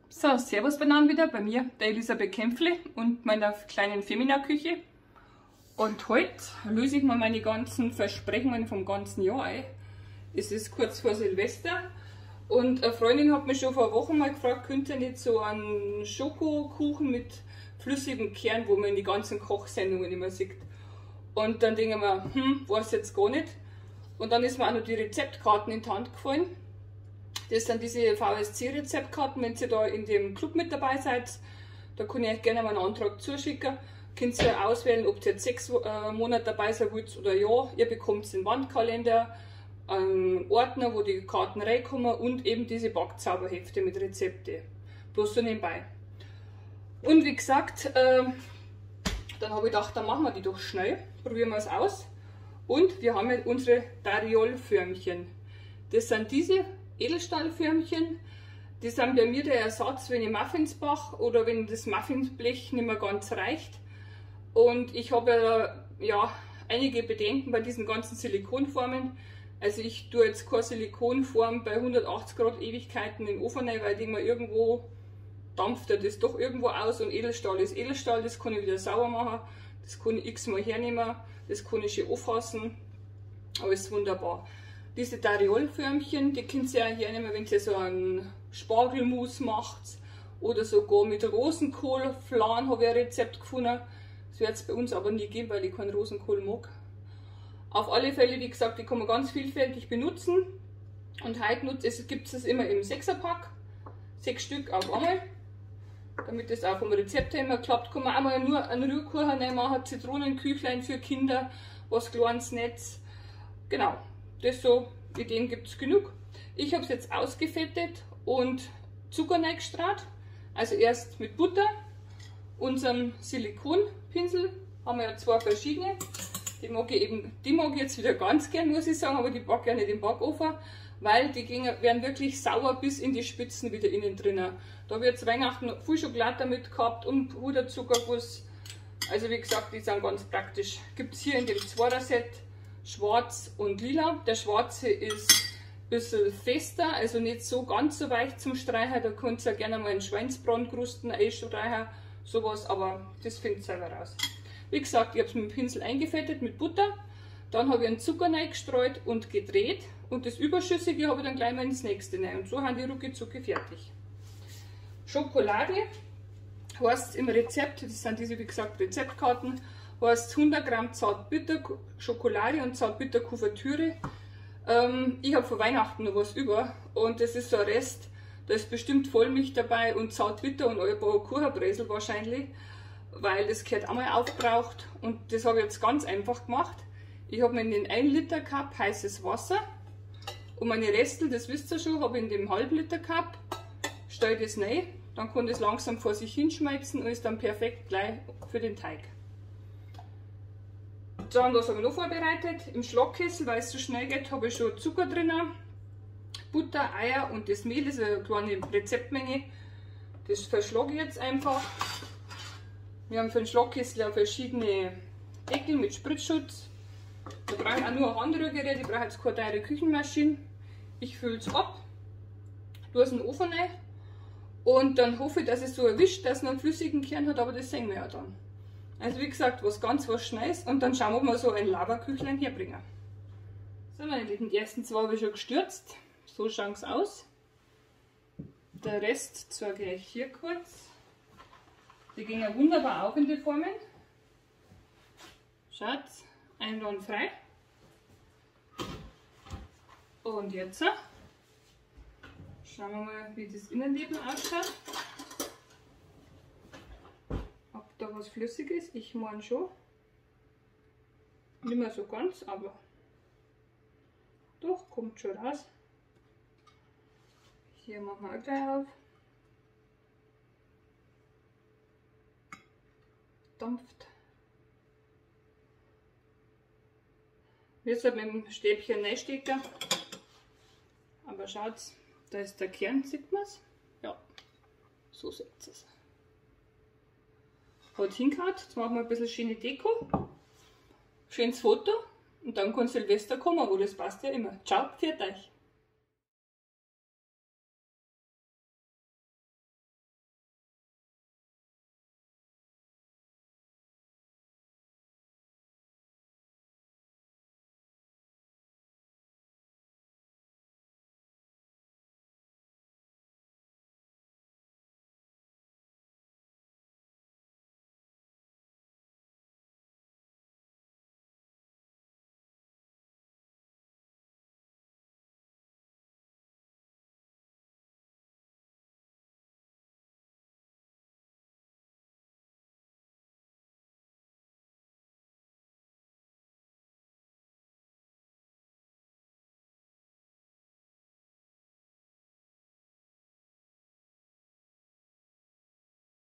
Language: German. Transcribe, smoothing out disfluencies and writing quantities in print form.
So, servus beieinander wieder bei mir, der Elisabeth Kämpfle und meiner kleinen Femina-Küche. Und heute löse ich mal meine ganzen Versprechungen vom ganzen Jahr ein. Es ist kurz vor Silvester und eine Freundin hat mich schon vor Wochen mal gefragt, könnt ihr nicht so einen Schokokuchen mit flüssigem Kern, wo man in die ganzen Kochsendungen immer sieht. Und dann denke ich mir, weiß jetzt gar nicht. Und dann ist mir auch noch die Rezeptkarten in die Hand gefallen. Das sind diese VSC-Rezeptkarten, wenn ihr da in dem Club mit dabei seid, da kann ich euch gerne mal einen Antrag zuschicken. Könnt ihr auswählen, ob ihr jetzt 6 Monate dabei sein wollt oder ja. Ihr bekommt den Wandkalender, einen Ordner, wo die Karten reinkommen und eben diese Backzauberhefte mit Rezepte. Bloß so nebenbei. Und wie gesagt, dann habe ich gedacht, dann machen wir die doch schnell, probieren wir es aus. Und wir haben jetzt unsere Dariol-Förmchen. Das sind diese Edelstahlförmchen, die sind bei mir der Ersatz, wenn ich Muffins backe oder wenn das Muffinsblech nicht mehr ganz reicht. Und ich habe ja einige Bedenken bei diesen ganzen Silikonformen. Also ich tue jetzt keine Silikonform bei 180 Grad Ewigkeiten in den Ofen rein, weil ich mir irgendwo dampft das doch irgendwo aus, und Edelstahl ist Edelstahl, das kann ich wieder sauber machen, das kann ich x-mal hernehmen, das kann ich schön anfassen, alles wunderbar. Diese Dariol-Förmchen, die könnt ihr ja hernehmen, wenn ihr so einen Spargelmus macht oder sogar mit Rosenkohl-Flan, habe ich ein Rezept gefunden. Das wird es bei uns aber nie geben, weil ich keinen Rosenkohl mag. Auf alle Fälle, wie gesagt, die kann man ganz vielfältig benutzen. Und heute gibt es immer im 6er-Pack, 6 Stück auf einmal. Damit das auch vom Rezept her immer klappt, kann man auch mal nur einen Rührkuchen reinmachen, Zitronenküchlein für Kinder, was kleines Netz. Genau. Das so, Ideen gibt es genug. Ich habe es jetzt ausgefettet und Zucker reingestrahlt. Also erst mit Butter, unserem Silikonpinsel, haben wir ja 2 verschiedene. Die mag ich jetzt wieder ganz gern, muss ich sagen, aber die backe ich ja nicht im Backofen, weil die werden wirklich sauer bis in die Spitzen wieder innen drinnen. Da habe ich jetzt Weihnachten viel Schokolade damit gehabt und Puderzuckerguss. Also wie gesagt, die sind ganz praktisch. Gibt es hier in dem 2er-Set schwarz und lila. Der schwarze ist ein bisschen fester, also nicht so ganz so weich zum Streichen. Da könnt ihr gerne mal einen Schweinsbrandkrusten einstreichen, sowas, aber das findet ihr selber raus. Wie gesagt, ich habe es mit dem Pinsel eingefettet mit Butter. Dann habe ich einen Zucker reingestreut und gedreht. Und das Überschüssige habe ich dann gleich mal ins nächste rein. Und so haben die rucki-zucki fertig. Schokolade heißt im Rezept, das sind diese, wie gesagt, Rezeptkarten, heißt 100 Gramm Zartbitter-Schokolade und Zartbitter-Kuvertüre. Ich habe von Weihnachten noch was über und das ist so ein Rest. Da ist bestimmt Vollmilch dabei und Zartbitter und ein paar Kuchenbräsel wahrscheinlich, weil das gehört einmal aufgebraucht. Und das habe ich jetzt ganz einfach gemacht. Ich habe mir in den 1 Liter Cup heißes Wasser und meine Restel, das wisst ihr schon, habe ich in dem halben Liter Cup, stelle das rein, dann kann das langsam vor sich hinschmelzen und ist dann perfekt gleich für den Teig. Dann, was habe ich noch vorbereitet? Im Schlagkessel, weil es so schnell geht, habe ich schon Zucker drin, Butter, Eier und das Mehl, das ist eine kleine Rezeptmenge. Das verschlage ich jetzt einfach. Wir haben für den Schlagkessel auch verschiedene Deckel mit Spritzschutz. Da brauche ich auch nur ein Handrührgerät, ich brauche jetzt keine teure Küchenmaschine. Ich fülle es ab, tue es in den Ofen rein und dann hoffe ich, dass es so erwischt, dass es noch einen flüssigen Kern hat, aber das sehen wir ja dann. Also wie gesagt, was Schnelles und dann schauen wir, ob wir so ein Lava-Küchlein herbringen. So meine Lieben, die ersten 2 habe ich schon gestürzt. So schauen sie aus. Der Rest zeige ich hier kurz. Die gehen ja wunderbar auf in die Formen. Schaut, einwandfrei. Und jetzt schauen wir mal, wie das Innenleben ausschaut. Da was flüssig ist, ich meine schon. Nicht mehr so ganz, aber doch, kommt schon raus. Hier machen wir auch gleich auf. Dampft. Jetzt mit dem Stäbchen reinstecken. Aber schaut, da ist der Kern, sieht man es? Ja, so sieht es. Hat hingehauen, jetzt machen wir ein bisschen schöne Deko, schönes Foto und dann kann Silvester kommen, wo das passt ja immer. Ciao, pfiat euch!